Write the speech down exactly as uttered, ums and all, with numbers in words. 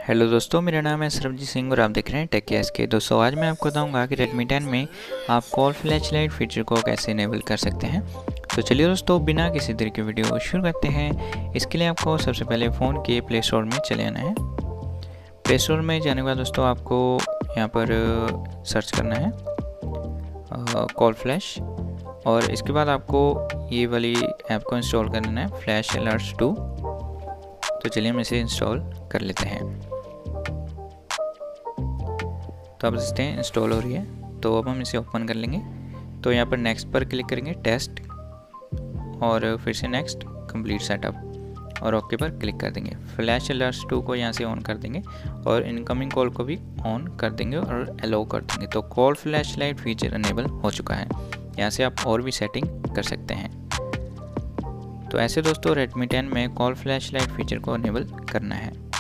Hello दोस्तों, मेरा नाम है सरबजीत सिंह और आप देख रहे हैं टेक एस के। दोस्तों आज मैं आपको बताऊंगा कि Redmi टेन में आप कॉल फ्लैश लाइट फीचर को कैसे इनेबल कर सकते हैं। तो चलिए दोस्तों, बिना किसी देर के वीडियो शुरू करते हैं। इसके लिए आपको सबसे पहले फ़ोन के प्ले स्टोर में चले आना है। प्ले स्टोर में जाने के बाद दोस्तों आपको यहाँ पर सर्च करना है कॉल फ्लैश, और इसके बाद आपको ये वाली ऐप को इंस्टॉल करना है, फ्लैश अलर्ट्स टू। तो चलिए हम इसे इंस्टॉल कर लेते हैं। तो आप देखते हैं इंस्टॉल हो रही है। तो अब हम इसे ओपन कर लेंगे। तो यहाँ पर नेक्स्ट पर क्लिक करेंगे, टेस्ट, और फिर से नेक्स्ट, कंप्लीट सेटअप, और ओके पर क्लिक कर देंगे। फ्लैश अलर्ट्स टू को यहाँ से ऑन कर देंगे और इनकमिंग कॉल को भी ऑन कर देंगे और अलाउ कर देंगे। तो call flash light feature enable हो चुका है। यहाँ से आप और भी सेटिंग कर सकते हैं। तो ऐसे दोस्तों Redmi टेन में कॉल फ्लैश लाइट फीचर को इनेबल करना है।